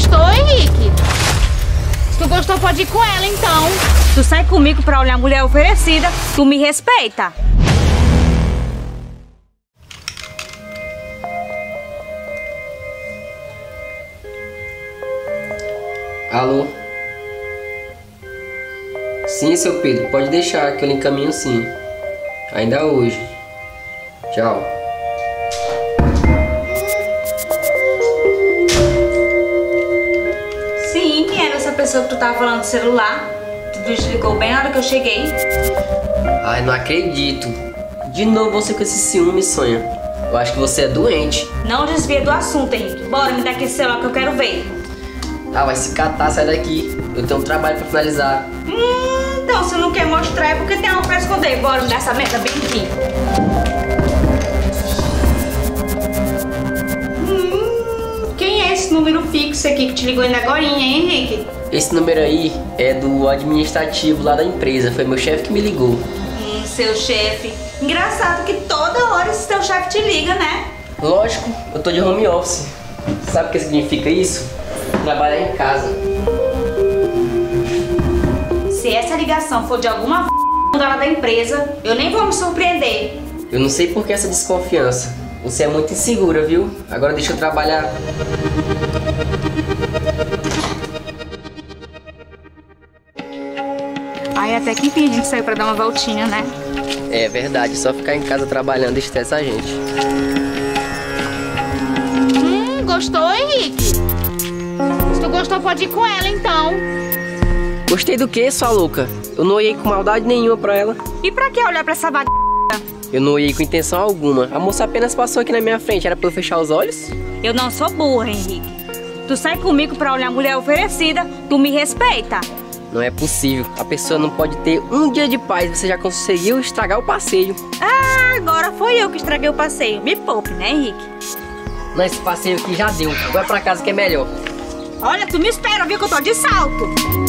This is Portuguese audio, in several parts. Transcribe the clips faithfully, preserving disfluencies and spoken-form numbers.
gostou, Henrique? Se tu gostou, pode ir com ela, então. Tu sai comigo pra olhar a mulher oferecida, tu me respeita. Alô? Sim, seu Pedro, pode deixar que eu lhe encaminho sim. Ainda hoje. Tchau. Sim, quem era essa pessoa que tu tava falando no celular? Tu desligou bem na hora que eu cheguei. Ai, não acredito. De novo você com esse ciúme, Sonha. Eu acho que você é doente. Não desvia do assunto, Henrique. Bora, me dá aquele celular que eu quero ver. Ah, vai se catar, sai daqui. Eu tenho um trabalho pra finalizar. Hum, então se não quer mostrar é porque tem algo pra esconder. Bora, me dá essa merda bem aqui. Hum, quem é esse número fixo aqui que te ligou ainda agorinha, hein, Henrique? Esse número aí é do administrativo lá da empresa. Foi meu chefe que me ligou. Hum, seu chefe. Engraçado que toda hora esse teu chefe te liga, né? Lógico, eu tô de home office. Sabe o que significa isso? Trabalhar em casa. Se essa ligação for de alguma f... lá da empresa, eu nem vou me surpreender. Eu não sei por que essa desconfiança. Você é muito insegura, viu? Agora deixa eu trabalhar. Ai, até que enfim a gente saiu pra dar uma voltinha, né? É verdade, só ficar em casa trabalhando estressa a gente. Hum, gostou, Henrique? Se tu gostou, pode ir com ela, então. Gostei do quê, sua louca? Eu não olhei com maldade nenhuma pra ela. E pra que olhar pra essa vaga? Eu não olhei com intenção alguma. A moça apenas passou aqui na minha frente. Era pra eu fechar os olhos? Eu não sou burra, Henrique. Tu sai comigo pra olhar a mulher oferecida, tu me respeita. Não é possível. A pessoa não pode ter um dia de paz. Você já conseguiu estragar o passeio. Ah, agora foi eu que estraguei o passeio. Me poupe, né, Henrique? Não, esse passeio aqui já deu. Vai pra casa que é melhor. Olha, tu me espera, viu, que eu tô de salto.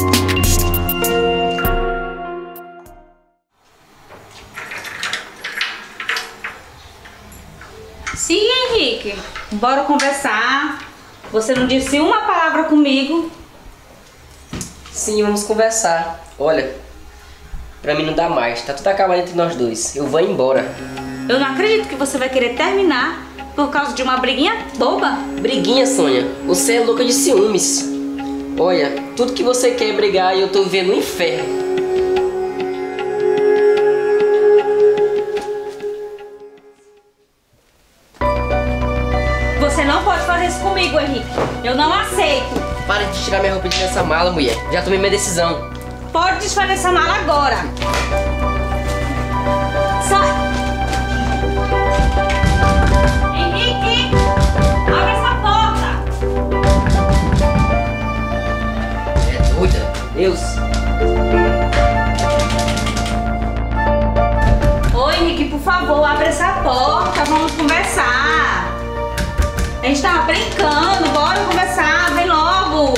Sim, Henrique. Bora conversar. Você não disse uma palavra comigo. Sim, vamos conversar. Olha, pra mim não dá mais. Tá tudo acabado entre nós dois. Eu vou embora. Eu não acredito que você vai querer terminar por causa de uma briguinha boba. Briguinha, Sonha? Você é louca de ciúmes. Olha, tudo que você quer é brigar e eu tô vivendo um inferno. Você não pode fazer isso comigo, Henrique. Eu não aceito. Para de tirar minha roupa dessa mala, mulher. Já tomei minha decisão. Pode desfazer essa mala agora. Sai. Henrique, abre essa porta. É doida? Deus. Oi, Henrique, por favor, abre essa porta. Vamos conversar. A gente tava brincando. Bora conversar. Vem logo.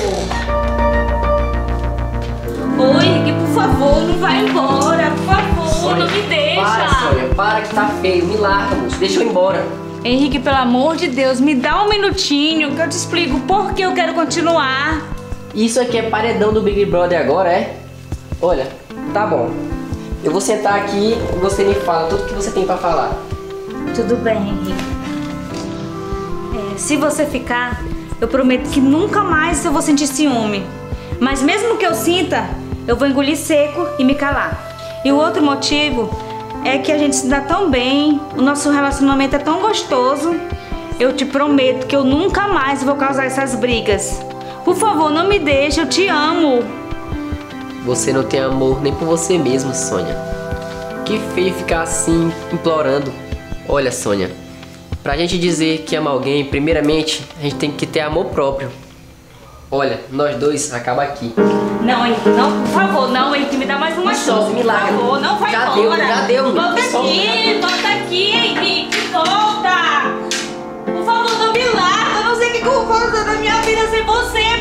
Oi, Henrique, por favor, não vai embora. Por favor, Sonha, não me deixa. Para, Sonha. Para que tá feio. Me larga, moço. Deixa eu ir embora. Henrique, pelo amor de Deus, me dá um minutinho que eu te explico por que eu quero continuar. Isso aqui é paredão do Big Brother agora, é? Olha, tá bom. Eu vou sentar aqui e você me fala tudo que você tem pra falar. Tudo bem, Henrique. É, se você ficar, eu prometo que nunca mais eu vou sentir ciúme. Mas mesmo que eu sinta, eu vou engolir seco e me calar. E o outro motivo é que a gente se dá tão bem, o nosso relacionamento é tão gostoso. Eu te prometo que eu nunca mais vou causar essas brigas. Por favor, não me deixe, eu te amo. Você não tem amor nem por você mesma, Sonha. Que feio ficar assim, implorando. Olha, Sonha, pra gente dizer que ama alguém, primeiramente, a gente tem que ter amor próprio. Olha, nós dois, acaba aqui. Não, Henrique, não, por favor, não, Henrique, me dá mais uma chance, me larga. por favor, não vai já embora. Deu, já deu, Volta solta, aqui, volta aqui, Henrique, volta. Por favor, não me larga, eu não sei o que eu vou fazer da minha vida sem você,